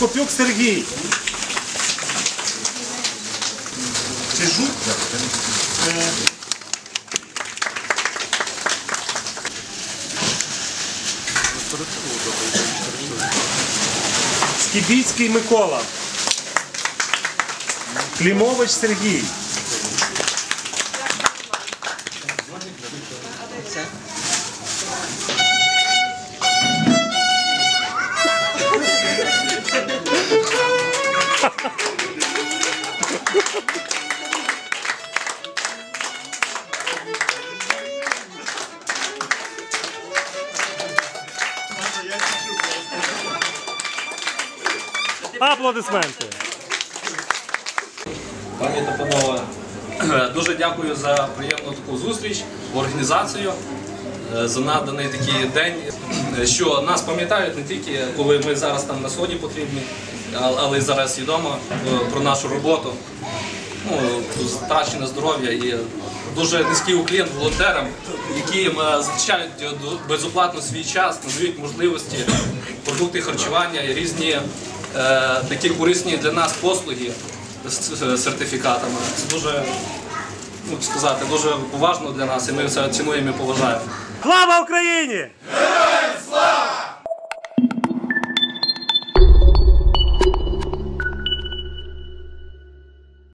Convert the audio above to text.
Прокопюк Сергій. Чи Жук? Скібіцький Микола. Клімович Сергій. Аплодисменти. Пані та панове, дуже дякую за приємну таку зустріч, організацію, за наданий такий день, що нас пам'ятають не тільки, коли ми зараз там на сході потрібні, але й зараз і вдома про нашу роботу, старші на здоров'я і дуже низький уклін волонтерам, які залишають безоплатно свій час, надають можливості, продукти харчування і різні такі корисні для нас послуги з сертифікатами. Це дуже, дуже поважно для нас, і ми це цінуємо і поважаємо. Слава Україні!